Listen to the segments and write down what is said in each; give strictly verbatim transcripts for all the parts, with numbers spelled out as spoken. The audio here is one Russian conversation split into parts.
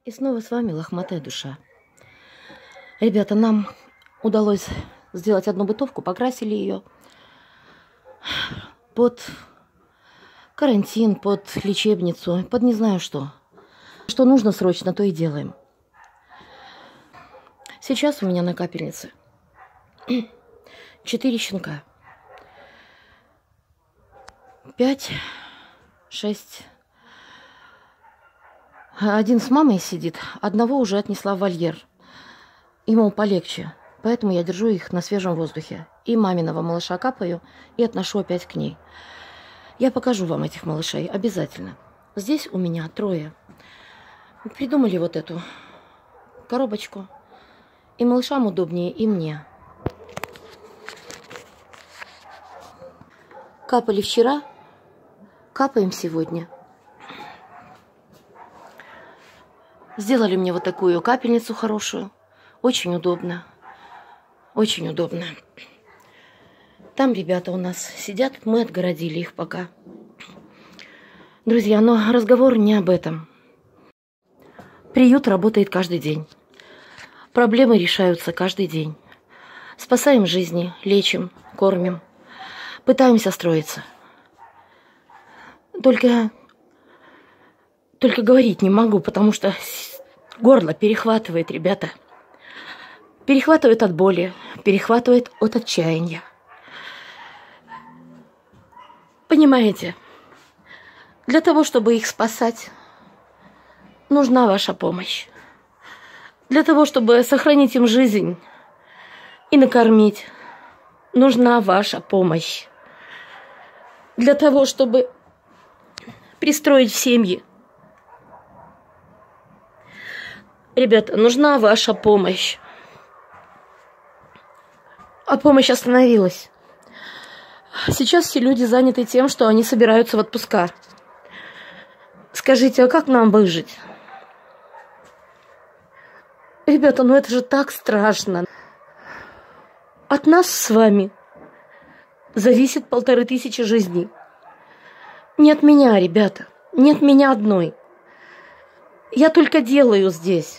И снова с вами лохматая душа. Ребята, нам удалось сделать одну бытовку, покрасили ее под карантин, под лечебницу, под не знаю что. Что нужно срочно, то и делаем. Сейчас у меня на капельнице четыре щенка. Пять, шесть. Один с мамой сидит, одного уже отнесла в вольер. Ему полегче, поэтому я держу их на свежем воздухе. И маминого малыша капаю и отношу опять к ней. Я покажу вам этих малышей обязательно. Здесь у меня трое. Придумали вот эту коробочку. И малышам удобнее, и мне. Капали вчера, капаем сегодня. Сделали мне вот такую капельницу хорошую. Очень удобно. Очень удобно. Там ребята у нас сидят, мы отгородили их пока. Друзья, но разговор не об этом. Приют работает каждый день. Проблемы решаются каждый день. Спасаем жизни, лечим, кормим. Пытаемся строиться. Только... Только говорить не могу, потому что горло перехватывает, ребята. Перехватывает от боли, перехватывает от отчаяния. Понимаете, для того, чтобы их спасать, нужна ваша помощь. Для того, чтобы сохранить им жизнь и накормить, нужна ваша помощь. Для того, чтобы пристроить в семьи, ребята, нужна ваша помощь. А помощь остановилась. Сейчас все люди заняты тем, что они собираются в отпуска. Скажите, а как нам выжить? Ребята, ну это же так страшно. От нас с вами зависит полторы тысячи жизней. Не от меня, ребята, не от меня одной. Я только делаю здесь.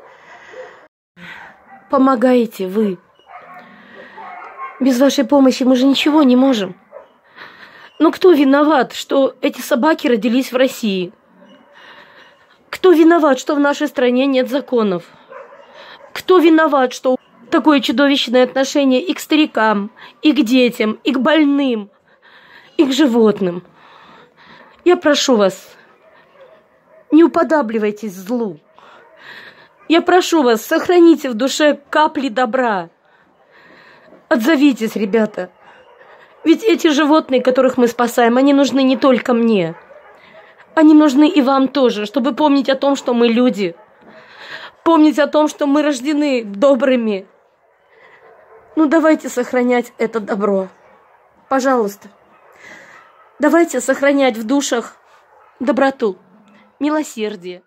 Помогаете вы. Без вашей помощи мы же ничего не можем. Но кто виноват, что эти собаки родились в России? Кто виноват, что в нашей стране нет законов? Кто виноват, что такое чудовищное отношение и к старикам, и к детям, и к больным, и к животным? Я прошу вас, не уподабливайтесь злу. Я прошу вас, сохраните в душе капли добра. Отзовитесь, ребята. Ведь эти животные, которых мы спасаем, они нужны не только мне. Они нужны и вам тоже, чтобы помнить о том, что мы люди. Помнить о том, что мы рождены добрыми. Ну, давайте сохранять это добро. Пожалуйста. Давайте сохранять в душах доброту, милосердие.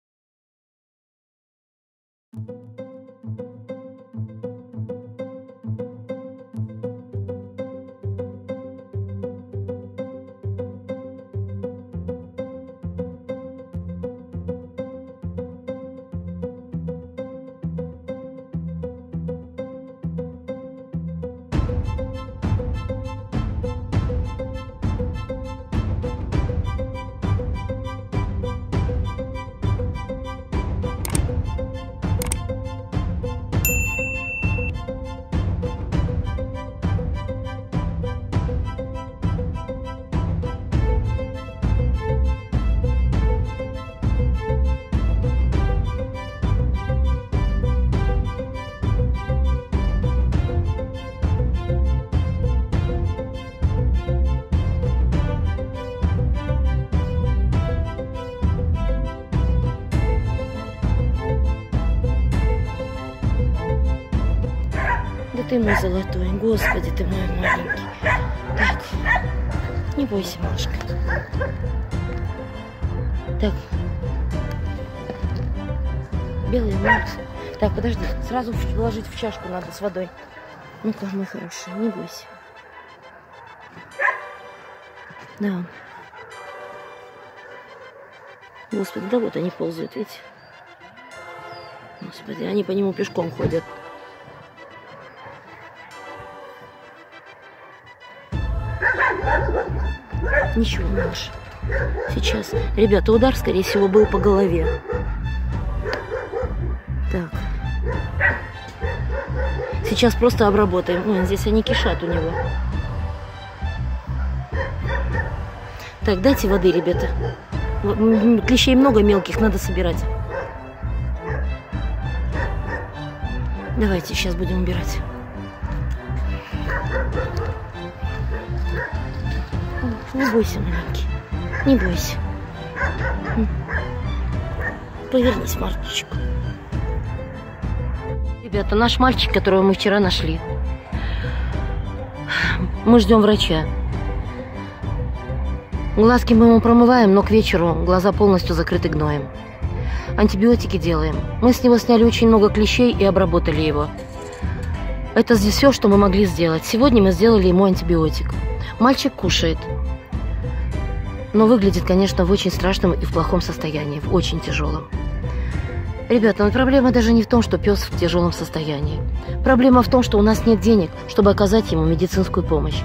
Да ты мой золотой, Господи, ты мой маленький. Так, не бойся, малышка. Так, белые молодцы. Так, подожди, сразу положить в чашку надо с водой. Ну-ка, мой хороший, не бойся. Да. Господи, да вот они ползают, видите? Господи, они по нему пешком ходят. Ничего, малыш. Сейчас. Ребята, удар, скорее всего, был по голове. Так. Сейчас просто обработаем. Ой, здесь они кишат у него. Так, дайте воды, ребята. Клещей много мелких, надо собирать. Давайте, сейчас будем убирать. Не бойся, маленький. Не бойся. Повернись, мальчик. Ребята, наш мальчик, которого мы вчера нашли. Мы ждем врача. Глазки мы ему промываем, но к вечеру глаза полностью закрыты гноем. Антибиотики делаем. Мы с него сняли очень много клещей и обработали его. Это здесь все, что мы могли сделать. Сегодня мы сделали ему антибиотик. Мальчик кушает. Но выглядит, конечно, в очень страшном и в плохом состоянии, в очень тяжелом. Ребята, но проблема даже не в том, что пес в тяжелом состоянии. Проблема в том, что у нас нет денег, чтобы оказать ему медицинскую помощь.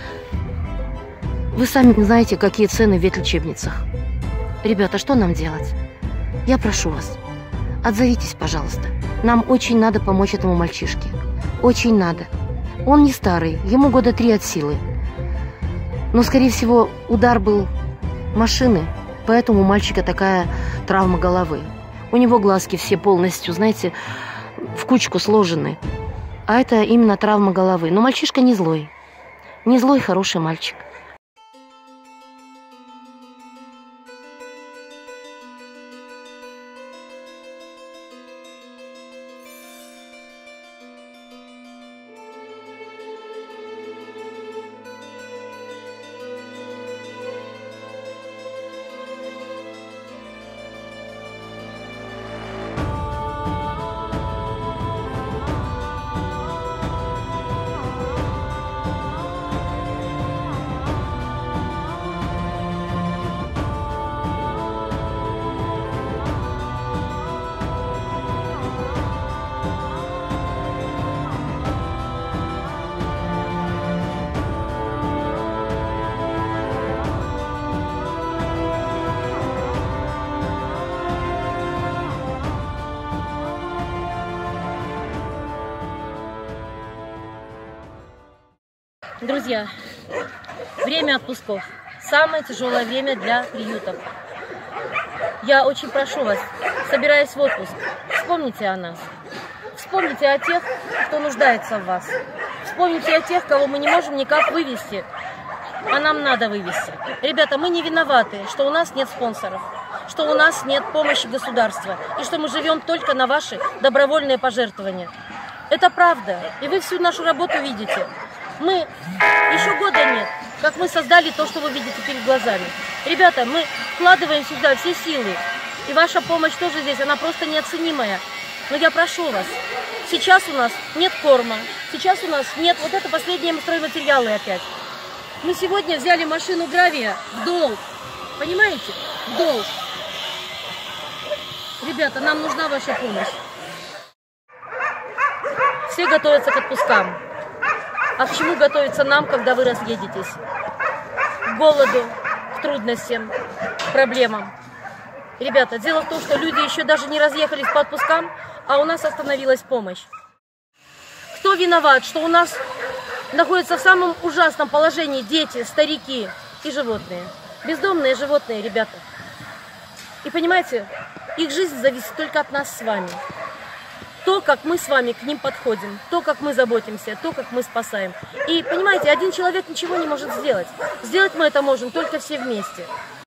Вы сами знаете, какие цены в ветлечебницах. Ребята, что нам делать? Я прошу вас, отзовитесь, пожалуйста. Нам очень надо помочь этому мальчишке. Очень надо. Он не старый, ему года три от силы. Но, скорее всего, удар был машины, поэтому у мальчика такая травма головы. У него глазки все полностью, знаете, в кучку сложены. А это именно травма головы. Но мальчишка не злой. Не злой, хороший мальчик. Друзья, время отпусков. Самое тяжелое время для приютов. Я очень прошу вас, собираясь в отпуск, вспомните о нас. Вспомните о тех, кто нуждается в вас. Вспомните о тех, кого мы не можем никак вывести, а нам надо вывести. Ребята, мы не виноваты, что у нас нет спонсоров, что у нас нет помощи государства и что мы живем только на ваши добровольные пожертвования. Это правда, и вы всю нашу работу видите. Мы, еще года нет, как мы создали то, что вы видите перед глазами. Ребята, мы вкладываем сюда все силы, и ваша помощь тоже здесь, она просто неоценимая. Но я прошу вас, сейчас у нас нет корма, сейчас у нас нет, вот это последние стройматериалы опять. Мы сегодня взяли машину гравия в долг, понимаете, в долг. Ребята, нам нужна ваша помощь. Все готовятся к отпускам. А к чему готовиться нам, когда вы разъедетесь? К голоду, к трудностям, к проблемам. Ребята, дело в том, что люди еще даже не разъехались по отпускам, а у нас остановилась помощь. Кто виноват, что у нас находятся в самом ужасном положении дети, старики и животные? Бездомные животные, ребята. И понимаете, их жизнь зависит только от нас с вами. То, как мы с вами к ним подходим, то, как мы заботимся, то, как мы спасаем. И, понимаете, один человек ничего не может сделать. Сделать мы это можем только все вместе.